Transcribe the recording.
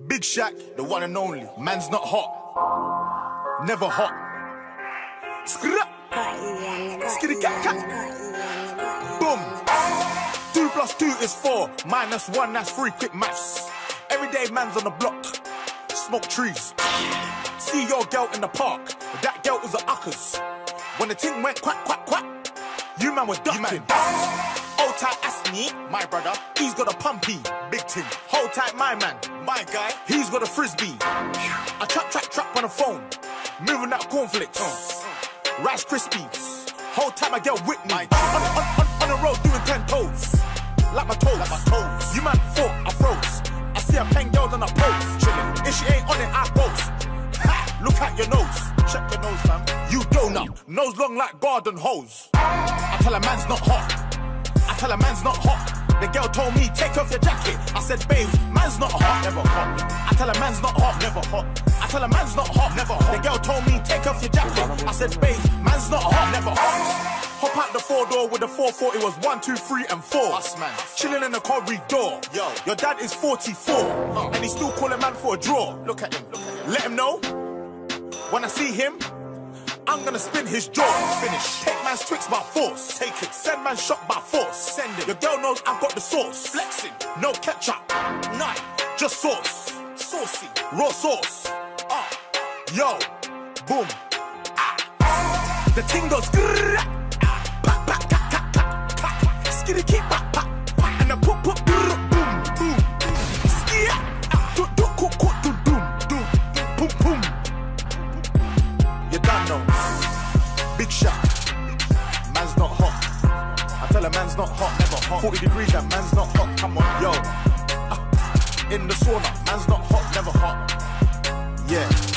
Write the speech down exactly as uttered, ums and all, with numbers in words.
Big Shaq, the one and only. Man's not hot. Never hot. Skra. Skitty cat cat. Boom. Two plus two is four. Minus one, that's three. Quick maths. Everyday man's on the block. Smoke trees. See your girl in the park. That girl was a uckers. When the ting went quack, quack, quack, you man were ducking. Hold tight, ask me, my brother. He's got a pumpy, big ting. Hold tight, my man, my guy. He's got a frisbee. I trap, trap, trap on the phone. Moving out cornflakes. Uh, Rice Krispies. Hold tight, my girl Whitney. On, on, on, on the road doing ten toes. Like my toes. Like my toes. You man thought I froze. I see a pen girl on a pose. Chillin'. If she ain't on it, I boast. Ha! Look at your nose. Check your nose, fam. You donut. Nose long like garden hose. I tell a man's not hot. I tell a man's not hot. The girl told me, take off your jacket. I said, babe, man's not hot. Never hot. I tell a man's not hot. Never hot. I tell a man's not hot. Never hot. The girl told me, take off your jacket. I said, babe, man's not hot. Never hot. Hop out the four door with the four forty, was one, two, three, and four. Us, man. Chilling in the corridor. Yo, your dad is forty-four. Uh. And he's still calling man for a draw. Look at him. Look at him. Let him know. When I see him, I'm gonna spin his jaw. Finish. Take man's Twix by force. Take it. Send man shot by force. Send it. Your girl knows I've got the sauce. Flexing. No ketchup. None. Just sauce. Saucy. Raw sauce. Uh. Yo. Boom. Ah. The ting goes grrrr. Pa, pa, ka, ka, ka, ka. Skitty keep pa, pa, pa. And the poop, poop, boom, boom. Skia. Do, do, cook, cook, do, doom, doom, boom, boom. You don't know. Big Shaq. Man's not hot. I tell a man's not hot, never hot. forty degrees, that man's not hot. Come on, yo. Uh, in the sauna, man's not hot, never hot. Yeah.